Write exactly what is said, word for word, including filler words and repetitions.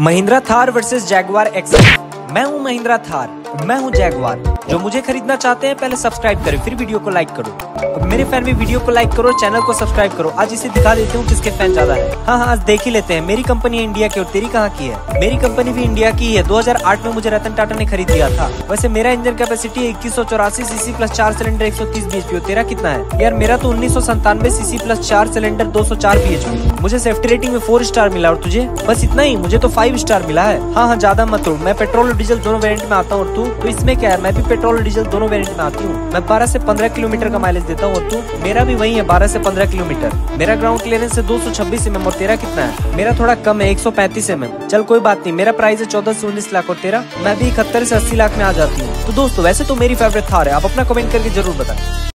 Mahindra Thar versus Jaguar XF. मैं हूं महिंद्रा थार, मैं हूं जैगवार। जो मुझे खरीदना चाहते हैं पहले सब्सक्राइब करो, फिर वीडियो को लाइक करो। अब मेरे फैन भी वीडियो को लाइक करो, चैनल को सब्सक्राइब करो। आज इसे दिखा देते हूँ किसके फैन ज्यादा है। हाँ हाँ आज देख ही लेते हैं। मेरी कंपनी है इंडिया की और तेरी कहाँ की है? मेरी कंपनी भी इंडिया की है। दो हज़ार आठ में मुझे रतन टाटा ने खरीद लिया था। वैसे मेरा इंजन कैपेसिटी इक्कीस सौ चौरासी सीसी प्लस चार सिलेंडर एक सौ तीस बीएचपी। तेरा कितना है? यार मेरा तो उन्नीस सौ संतानवे सीसी प्लस चार सिलेंडर दो सौ चार बीएचपी। मुझे सेफ्टी रेटिंग में फोर स्टार मिला और तुझे? बस इतना ही, मुझे तो फाइव स्टार मिला है। हाँ हाँ ज्यादा मत रो, मैं पेट्रोल और डीजल दोनों वेरिएंट में आता हूँ और तू? तो इसमें क्या है, मैं भी पेट्रोल और डीजल दोनों वेरिएंट में आती हूँ। मैं बारह से पंद्रह किलोमीटर का माइलेज देता हूँ और तू? मेरा भी वही है, बारह से पंद्रह किलोमीटर। मेरा ग्राउंड क्लियरेंस है दो सौ छब्बीस एम एम और तेरा कितना है? मेरा थोड़ा कम है, एक सौ पैंतीस एम एम। चल कोई बात नहीं, मेरा प्राइस है चौदह से उन्नीस लाख और तेरा? मैं भी इकहत्तर से अस्सी लाख में आ जाती हूँ। तो दोस्तों वैसे तो मेरी फेवरेट थार है, आप अपना कमेंट करके जरूर बताएं।